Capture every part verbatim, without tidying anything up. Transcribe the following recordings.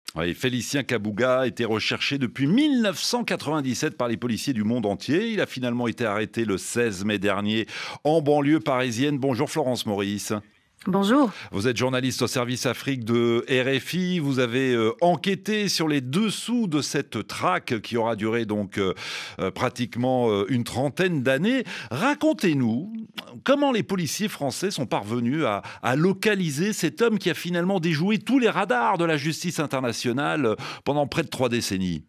Oui, Félicien Kabouga était recherché depuis mille neuf cent quatre-vingt-dix-sept par les policiers du monde entier. Il a finalement été arrêté le seize mai dernier en banlieue parisienne. Bonjour Florence Maurice. Bonjour. Vous êtes journaliste au service Afrique de R F I. Vous avez euh, enquêté sur les dessous de cette traque qui aura duré donc euh, euh, pratiquement euh, une trentaine d'années. Racontez-nous comment les policiers français sont parvenus à, à localiser cet homme qui a finalement déjoué tous les radars de la justice internationale euh, pendant près de trois décennies.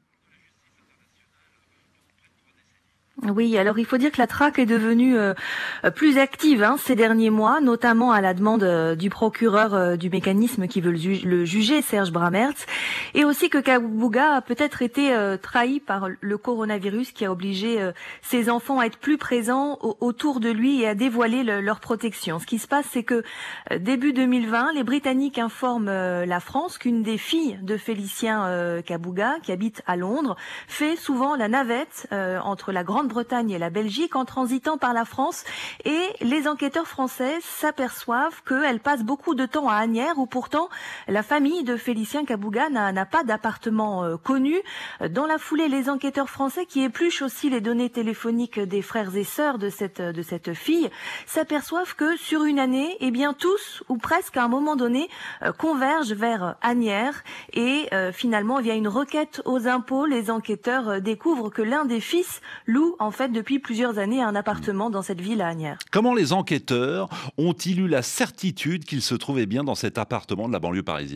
Oui, alors il faut dire que la traque est devenue euh, plus active hein, ces derniers mois, notamment à la demande euh, du procureur euh, du mécanisme qui veut le, ju le juger, Serge Bramertz, et aussi que Kabouga a peut-être été euh, trahi par le coronavirus qui a obligé euh, ses enfants à être plus présents au autour de lui et à dévoiler le, leur protection. Ce qui se passe, c'est que euh, début deux mille vingt, les Britanniques informent euh, la France qu'une des filles de Félicien euh, Kabouga, qui habite à Londres, fait souvent la navette euh, entre la Grande Bretagne et la Belgique en transitant par la France, et les enquêteurs français s'aperçoivent qu'elle passe beaucoup de temps à Asnières où pourtant la famille de Félicien Kabouga n'a pas d'appartement euh, connu. Dans la foulée, les enquêteurs français qui épluchent aussi les données téléphoniques des frères et sœurs de cette de cette fille s'aperçoivent que sur une année, eh bien tous ou presque à un moment donné euh, convergent vers Asnières, et euh, finalement via une requête aux impôts, les enquêteurs euh, découvrent que l'un des fils loue en fait depuis plusieurs années un appartement dans cette ville à Asnières. Comment les enquêteurs ont-ils eu la certitude qu'il se trouvait bien dans cet appartement de la banlieue parisienne ?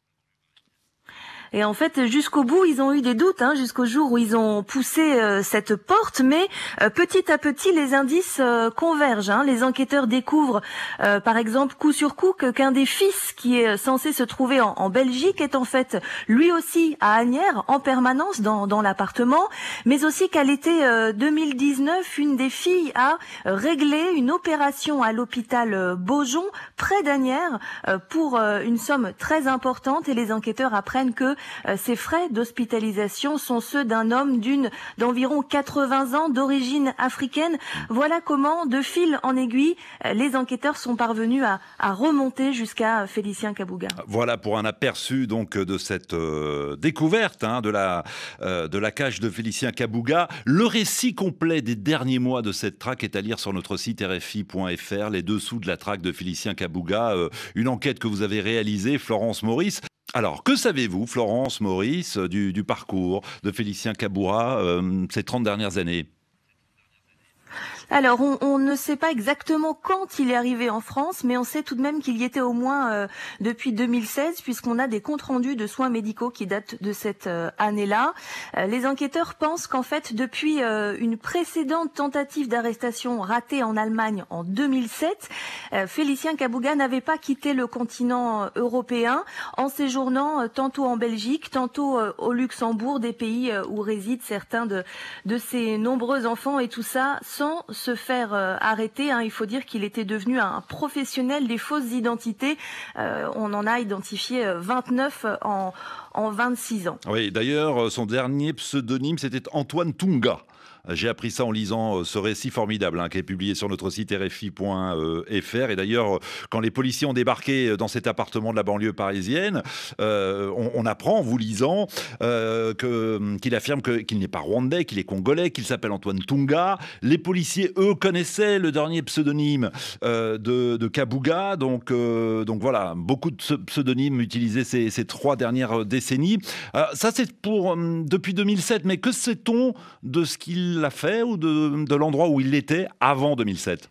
Et en fait, jusqu'au bout, ils ont eu des doutes, hein, jusqu'au jour où ils ont poussé euh, cette porte. Mais euh, petit à petit, les indices euh, convergent. Hein. Les enquêteurs découvrent, euh, par exemple, coup sur coup, que qu'un des fils qui est censé se trouver en, en Belgique est en fait lui aussi à Asnières en permanence dans, dans l'appartement. Mais aussi qu'à l'été euh, deux mille dix-neuf, une des filles a euh, réglé une opération à l'hôpital euh, Beaujon, près d'Asnières, euh, pour euh, une somme très importante. Et les enquêteurs apprennent que Euh, ces frais d'hospitalisation sont ceux d'un homme d'une d'environ quatre-vingts ans, d'origine africaine. Voilà comment, de fil en aiguille, euh, les enquêteurs sont parvenus à, à remonter jusqu'à Félicien Kabouga. Voilà pour un aperçu donc de cette euh, découverte hein, de la euh, de la cage de Félicien Kabouga. Le récit complet des derniers mois de cette traque est à lire sur notre site R F I point F R. Les dessous de la traque de Félicien Kabouga, euh, une enquête que vous avez réalisée, Florence Maurice. Alors, que savez-vous, Florence Maurice, du, du parcours de Félicien Kabouga euh, ces trente dernières années ? Alors, on, on ne sait pas exactement quand il est arrivé en France, mais on sait tout de même qu'il y était au moins euh, depuis deux mille seize, puisqu'on a des comptes rendus de soins médicaux qui datent de cette euh, année-là. Euh, les enquêteurs pensent qu'en fait, depuis euh, une précédente tentative d'arrestation ratée en Allemagne en deux mille sept, euh, Félicien Kabouga n'avait pas quitté le continent européen, en séjournant euh, tantôt en Belgique, tantôt euh, au Luxembourg, des pays euh, où résident certains de, de ses nombreux enfants, et tout ça sans se faire euh, arrêter. Hein. Il faut dire qu'il était devenu un professionnel des fausses identités. Euh, on en a identifié vingt-neuf en, en vingt-six ans. Oui, d'ailleurs, son dernier pseudonyme, c'était Antoine Tunga. J'ai appris ça en lisant ce récit formidable hein, qui est publié sur notre site R F I point F R. Et d'ailleurs, quand les policiers ont débarqué dans cet appartement de la banlieue parisienne, euh, on, on apprend en vous lisant euh, que, qu'il affirme que, qu'il n'est pas rwandais, qu'il est congolais, qu'il s'appelle Antoine Tunga. Les policiers, eux, connaissaient le dernier pseudonyme euh, de, de Kabouga. Donc, euh, donc voilà, beaucoup de pseudonymes utilisés ces, ces trois dernières décennies. Euh, ça, c'est pour euh, depuis deux mille sept. Mais que sait-on de ce qu'il l'a fait ou de, de l'endroit où il était avant deux mille sept?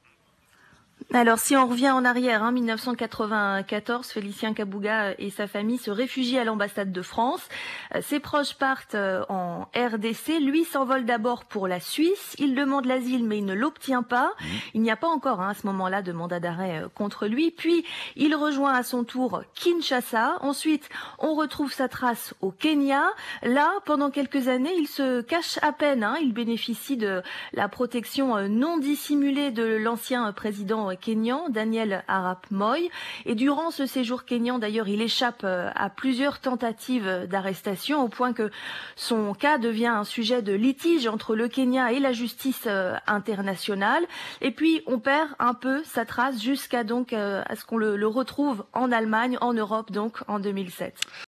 Alors, si on revient en arrière, hein, mille neuf cent quatre-vingt-quatorze, Félicien Kabouga et sa famille se réfugient à l'ambassade de France. Euh, ses proches partent euh, en R D C. Lui s'envole d'abord pour la Suisse. Il demande l'asile, mais il ne l'obtient pas. Mmh. Il n'y a pas encore, hein, à ce moment-là, de mandat d'arrêt euh, contre lui. Puis, il rejoint à son tour Kinshasa. Ensuite, on retrouve sa trace au Kenya. Là, pendant quelques années, il se cache à peine. Hein. Il bénéficie de la protection euh, non dissimulée de l'ancien président kényan, Daniel Arap Moi. Et durant ce séjour kényan, d'ailleurs, il échappe à plusieurs tentatives d'arrestation, au point que son cas devient un sujet de litige entre le Kenya et la justice internationale. Et puis, on perd un peu sa trace jusqu'à donc à ce qu'on le, le retrouve en Allemagne, en Europe, donc en deux mille sept.